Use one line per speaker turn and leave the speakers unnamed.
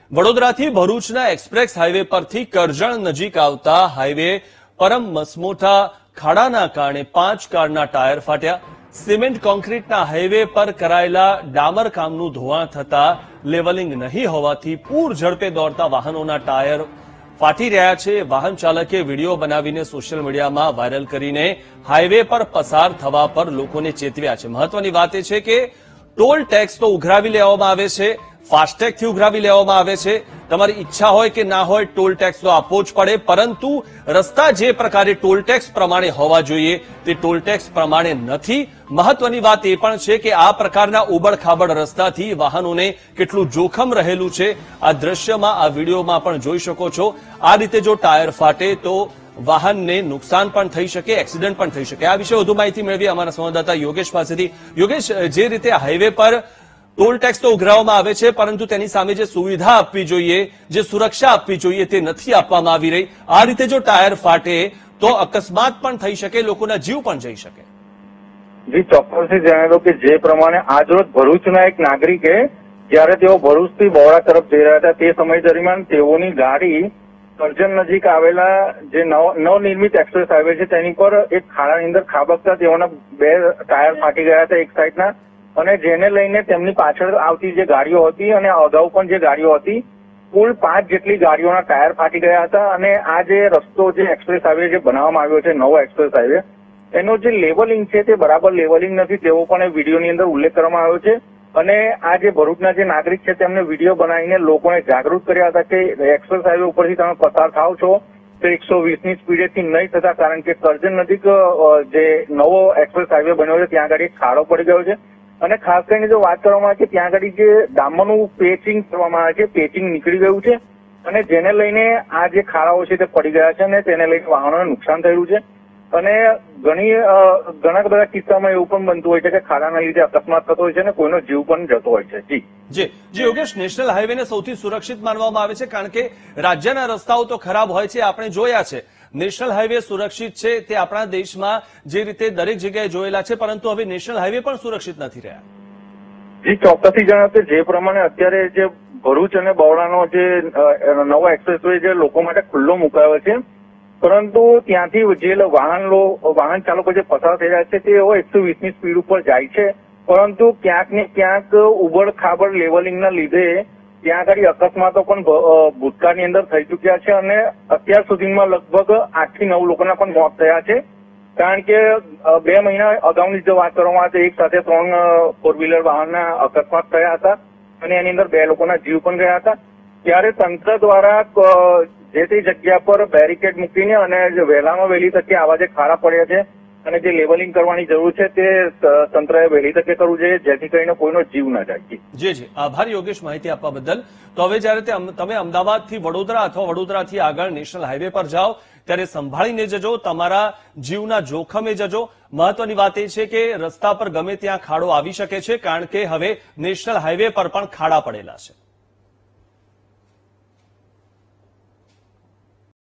વડોદરાથી ભરૂચના express highway પરથી કરજણ નજીક આવતા હાઈવે પરમ મસમોટા ખાડાના કારણે 5 કારના ટાયર ફાટ્યા। સિમેન્ટ કોન્ક્રીટના હાઈવે પર કરાયેલા ડામર કામનું ધોવાણ થતા લેવલિંગ નહીં હોવાથી પૂર ઝડપે દોડતા વાહનોના ટાયર ફાટી રહ્યા છે। વાહન ચાલકે વિડીયો બનાવીને સોશિયલ મીડિયામાં વાયરલ કરીને હાઈવે પર પસાર થવા પર લોકોને ચેતવ્યા છે। મહત્વની વાત એ છે કે ટોલ ટેક્સ તો ઉઘરાવી લેવામાં આવે છે, ફાસ્ટેગથી ઉઘરાવી લેવામાં આવે છે। તમારી ઈચ્છા હોય કે ના હોય ટોલ ટેક્સ તો આપવો જ પડે, પરંતુ રસ્તા જે પ્રકારે ટોલ ટેક્સ પ્રમાણે હોવા જોઈએ તે ટોલ ટેક્સ પ્રમાણે નથી। મહત્વની વાત એ પણ છે કે આ પ્રકારના ઉબડખાબડ રસ્તાથી વાહનોને કેટલું જોખમ રહેલું છે આ દ્રશ્યમાં, આ વિડીયોમાં પણ જોઈ શકો છો। આ રીતે જો ટાયર ફાટે તો વાહનને નુકસાન પણ થઈ શકે, એક્સિડન્ટ પણ થઈ શકે। આ વિશે વધુ માહિતી મેળવી અમારા સંવાદદાતા યોગેશ પાસેથી। યોગેશ, જે રીતે હાઈવે પર ટોલ ટેક્સ તો ઉઘરાવવામાં આવે છે, પરંતુ તેની સામે જે સુવિધા આપવી જોઈએ, જે સુરક્ષા આપવી જોઈએ તે નથી આપવામાં આવી રહી। આ રીતે જો ટાયર ફાટે તો અકસ્માત પણ થઈ શકે, લોકોના જીવ પણ જઈ શકે।
જી, ચોક્કસથી જણાવ્યું કે જે પ્રમાણે આજરોજ ભરૂચના એક નાગરિકે જ્યારે તેઓ ભરૂચથી બહોળા તરફ જઈ રહ્યા હતા તે સમય દરમિયાન તેઓની ગાડી કરજણ નજીક આવેલા જે નવનિર્મિત એક્સપ્રેસ હાઈવે છે તેની પર એક ખાડાની અંદર ખાબકતા તેઓના 2 ટાયર ફાટી ગયા હતા એક સાઈડના, અને જેને લઈને તેમની પાછળ આવતી જે ગાડીઓ હતી અને અગાઉ પણ જે ગાડીઓ હતી કુલ 5 જેટલી ગાડીઓના ટાયર ફાટી ગયા હતા। અને આ જે રસ્તો જે એક્સપ્રેસ હાઈવે જે બનાવવામાં આવ્યો છે નવો એક્સપ્રેસ હાઈવે, એનો જે લેવલિંગ છે તે બરાબર લેવલિંગ નથી તેવો પણ એ વિડીયોની અંદર ઉલ્લેખ કરવામાં આવ્યો છે। અને આ જે ભરૂચના જે નાગરિક છે તેમને વિડીયો બનાવીને લોકોને જાગૃત કર્યા હતા કે એક્સપ્રેસ હાઈવે ઉપરથી તમે પસાર થાવ છો તો 120ની સ્પીડેથી નહીં થતા, કારણ કે કરજણ નજીક જે નવો એક્સપ્રેસ હાઈવે બન્યો છે ત્યાં આગળ એક ખાડો પડી ગયો છે। અને ખાસ કરીને જો વાત કરવામાં આવે કે ત્યાં આગળ જે ડામરનું પેચિંગ કરવામાં આવે છે, પેચિંગ નીકળી ગયું છે અને જેને લઈને આ જે ખાડાઓ છે તે પડી ગયા છે અને તેને લઈને વાહનોને નુકસાન થયું છે। અને ઘણા બધા કિસ્સામાં એવું પણ બનતું હોય છે કે ખાડાના લીધે અકસ્માત થતો હોય છે અને કોઈનો જીવ પણ જતો હોય છે।
જી યોગેશ, નેશનલ હાઈવેને સૌથી સુરક્ષિત માનવામાં આવે છે, કારણ કે રાજ્યના રસ્તાઓ તો ખરાબ હોય છે, આપણે જોયા છે। નેશનલ હાઈવે સુરક્ષિત છે તે આપણા દેશમાં જે રીતે દરેક જગ્યાએ જોયેલા છે, પરંતુ હવે નેશનલ હાઈવે પણ સુરક્ષિત નથી રહ્યા।
જી, ચોક્કસથી જણાવ્યું કે જે પ્રમાણે અત્યારે જે ભરૂચ અને બહોળાનો જે નવો એક્સપ્રેસવે જે લોકો માટે ખુલ્લો મુકાયો છે, પરંતુ ત્યાંથી જે વાહન ચાલકો જે પસાર થઈ રહ્યા છે તેઓ 120ની સ્પીડ ઉપર જાય છે, પરંતુ ક્યાંક ને ક્યાંક ઉબડ-ખાબડ લેવલિંગના લીધે ત્યાં આગળ અકસ્માતો પણ ભૂતકાળની અંદર થઈ ચૂક્યા છે અને અત્યાર સુધીમાં લગભગ 8 થી 9 લોકોના પણ મોત થયા છે। કારણ કે 2 મહિના અગાઉની જો વાત કરવામાં આવે તો એક સાથે 3 4 વ્હીલર વાહનના અકસ્માત થયા હતા અને એની અંદર 2 લોકોના જીવ પણ ગયા હતા। ત્યારે તંત્ર દ્વારા જે તે જગ્યા પર બેરિકેડ મૂકીને અને વહેલામાં વહેલી તકે આવા જે ખાડા પડ્યા છે અને જે લેવલિંગ કરવાની જરૂર છે તે તંત્રએ વહેલી તકે કરવું જોઈએ, જેથી કરીને કોઈનો જીવ ન જાય।
જી, આભાર યોગેશ માહિતી આપવા બદલ। તો હવે જયારે તમે અમદાવાદથી વડોદરા અથવા વડોદરાથી આગળ નેશનલ હાઈવે પર જાઓ ત્યારે સંભાળીને જજો, તમારા જીવના જોખમે જજો। મહત્વની વાત એ છે કે રસ્તા પર ગમે ત્યાં ખાડો આવી શકે છે, કારણ કે હવે નેશનલ હાઈવે પર પણ ખાડા પડેલા છે।